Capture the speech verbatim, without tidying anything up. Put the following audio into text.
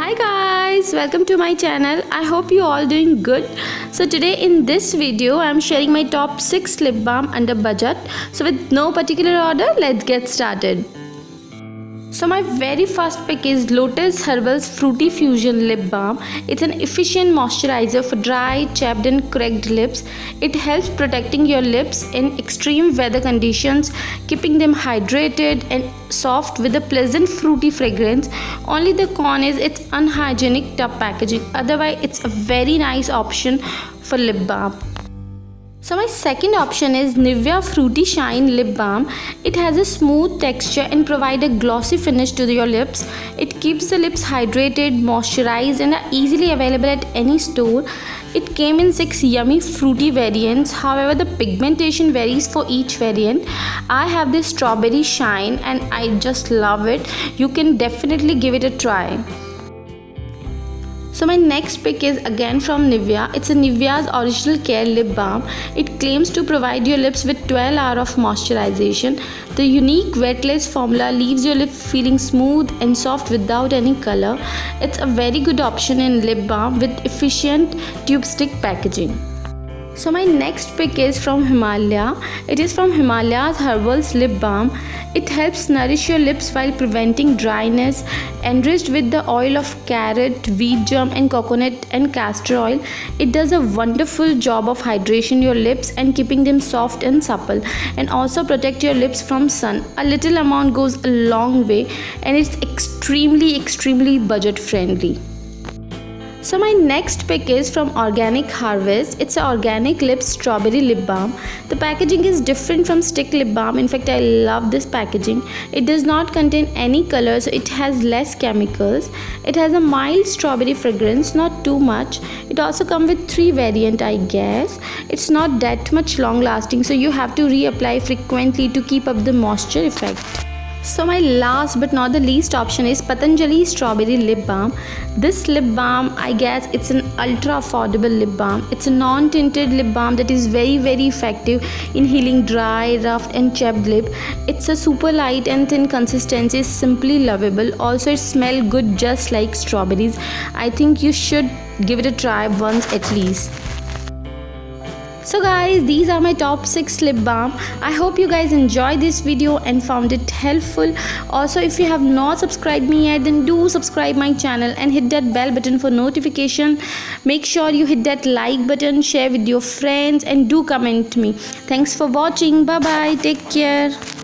Hi guys, welcome to my channel. I hope you all doing good. So today in this video I'm sharing my top six lip balm under budget. So with no particular order, let's get started. So my very first pick is Lotus Herbal's Fruity Fusion Lip Balm. It's an efficient moisturizer for dry, chapped and cracked lips. It helps protecting your lips in extreme weather conditions, keeping them hydrated and soft with a pleasant fruity fragrance. Only the con is its unhygienic tub packaging. Otherwise, it's a very nice option for lip balm. So my second option is Nivea Fruity Shine Lip Balm. It has a smooth texture and provide a glossy finish to your lips. It keeps the lips hydrated, moisturized and are easily available at any store. It came in six yummy fruity variants. However, the pigmentation varies for each variant. I have this Strawberry Shine and I just love it. You can definitely give it a try. So my next pick is again from Nivea. It's a Nivea's Original Care Lip Balm. It claims to provide your lips with twelve hours of moisturization. The unique wetless formula leaves your lip feeling smooth and soft without any color. It's a very good option in lip balm with efficient tube stick packaging. So my next pick is from Himalaya. It is from Himalaya's Herbal's Lip Balm. It helps nourish your lips while preventing dryness. Enriched with the oil of carrot, wheat germ and coconut and castor oil, it does a wonderful job of hydration your lips and keeping them soft and supple, and also protect your lips from sun. A little amount goes a long way and it's extremely extremely budget friendly. So my next pick is from Organic Harvest. It's an organic lip strawberry lip balm. The packaging is different from stick lip balm. In fact, I love this packaging. It does not contain any color, so it has less chemicals. It has a mild strawberry fragrance, not too much. It also comes with three variants, I guess. It's not that much long lasting, so you have to reapply frequently to keep up the moisture effect. So my last but not the least option is Patanjali Strawberry Lip Balm. This lip balm, I guess it's an ultra affordable lip balm. It's a non-tinted lip balm that is very very effective in healing dry, rough and chapped lip. It's a super light and thin consistency, simply lovable. Also it smells good just like strawberries. I think you should give it a try once at least. So guys, these are my top six lip balm. I hope you guys enjoyed this video and found it helpful. Also, if you have not subscribed me yet, then do subscribe my channel and hit that bell button for notification. Make sure you hit that like button, share with your friends and do comment me. Thanks for watching. Bye bye. Take care.